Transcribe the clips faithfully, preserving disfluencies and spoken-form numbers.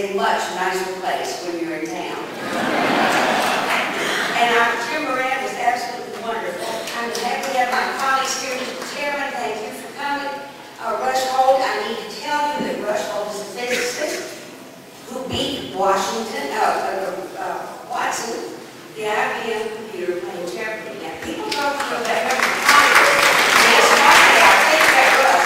a much nicer place when you're in town. And our Jim Moran was absolutely wonderful. I'm happy to have my colleagues here. Mister Chairman, thank you for coming. Uh, Rush Holt, I need to tell you that Rush Holt is a physicist who beat Washington, uh, uh, uh, Watson, the I B M computer playing Jeopardy. Now, people talk to you about every Congress. Yes, I think that Rush.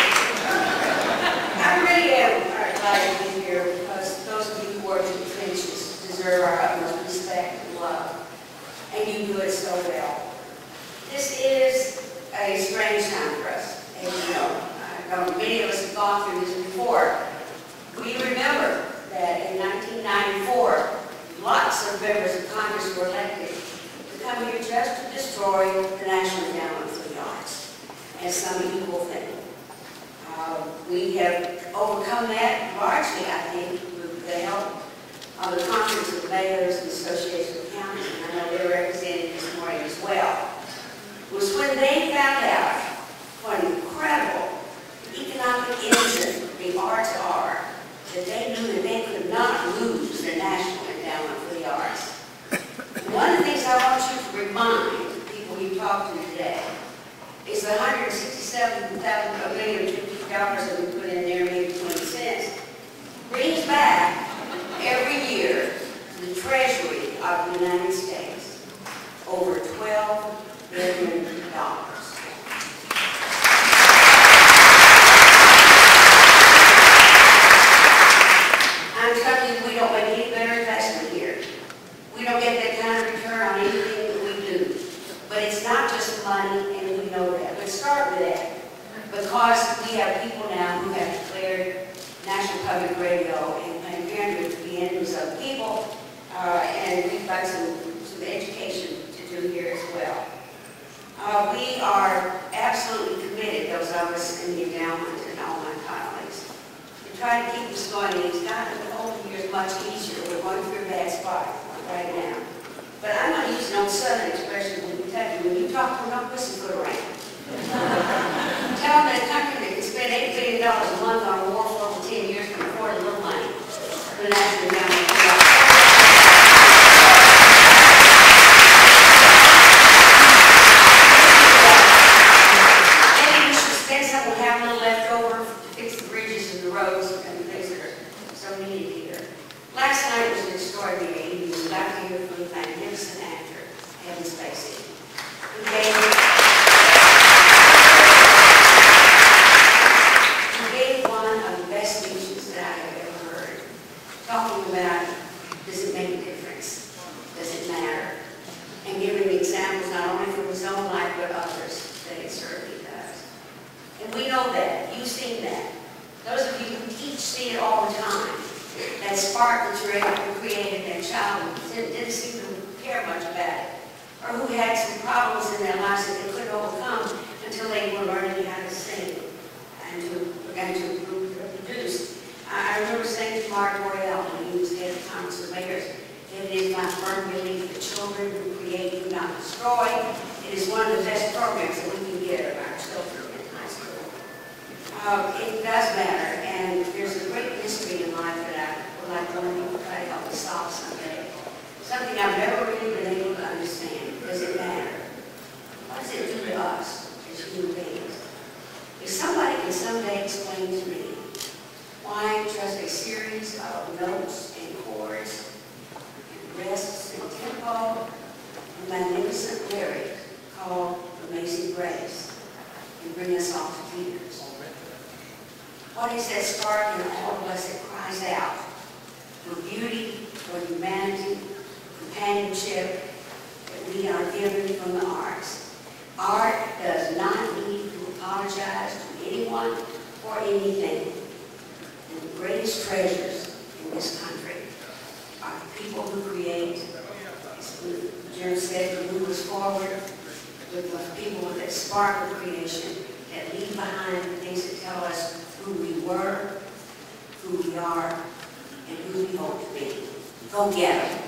I really am glad to be here because those of you who work in the trenches deserve our utmost respect and love. And you do it so well. This is a strange time for us, as you know. I know many of us have gone through this before. We remember that in nineteen ninety-four, lots of members of Congress were elected to come here just to destroy the National Endowment for the Arts, as some equal thing. Uh, we have overcome that largely, I think, with the help of the Conference of Mayors and the Association of Counties, and I know they're represented this morning as well. It was when they found out what an incredible economic engine the arts are, that they knew that they could not lose the National Endowment for the Arts. One of the things I want you to remind people you talk to today is the one hundred sixty-seven million dollars that we put in there, maybe twenty cents, brings back every year to the Treasury of the United States over twelve billion dollars. I'm telling you, we don't make any better investment here. We don't get that kind of return on anything that we do. But it's not just money, and we know that. Let's start with that. Because we have people now who have declared National Public Radio and Planned Parenthood to be enemies of the people, uh, and we've got some, some education to do here as well. Uh, we are absolutely committed, those of us in the endowment and all my colleagues, to try to keep this going. It's gotten over the years much easier. We're going through a bad spot right now. But I'm not using no Southern expression in Kentucky. When you talk to them, pussyfoot around. Tell them that a country that can spend eight billion dollars a month on a war for over ten years can afford a little money for the National Endowment. Maybe we should spend something we have a little left over to fix the bridges and the roads and the things that are so needed here. Last night was an extraordinary evening. We got to hear from the magnificent actor, Kevin Spacey, who gave talking about, does it make a difference? Does it matter? And giving examples not only from his own life, but others, that it certainly does. And we know that. You've seen that. Those of you who teach see it all the time. That spark that you're able to create in that child who didn't, didn't seem to care much about it, or who had some problems in their lives that they couldn't overcome until they were learning how to sing and to, and to produce. I remember saying to Mark Royale when he was head of Congress of Mayors, it is my firm belief that children who create do not destroy. It is one of the best programs that we can get of our children in high school. Uh, it does matter, and there's a great mystery in life that I would like to learn to try to help us solve someday. Something I've never really been able to understand. Does it matter? What does it do to us as human beings? If somebody can someday explain to me why just a series of notes and chords and rests and tempo and magnificent lyrics called Amazing Grace can bring us all to tears. What is that spark in all of us that cries out for beauty, for humanity, companionship that we are given from the arts? Art does not need to apologize to anyone or anything. And the greatest treasures in this country are the people who create, as Jim said, to move us forward, with the people with that spark of creation that leave behind things that tell us who we were, who we are, and who we hope to be. Go get them.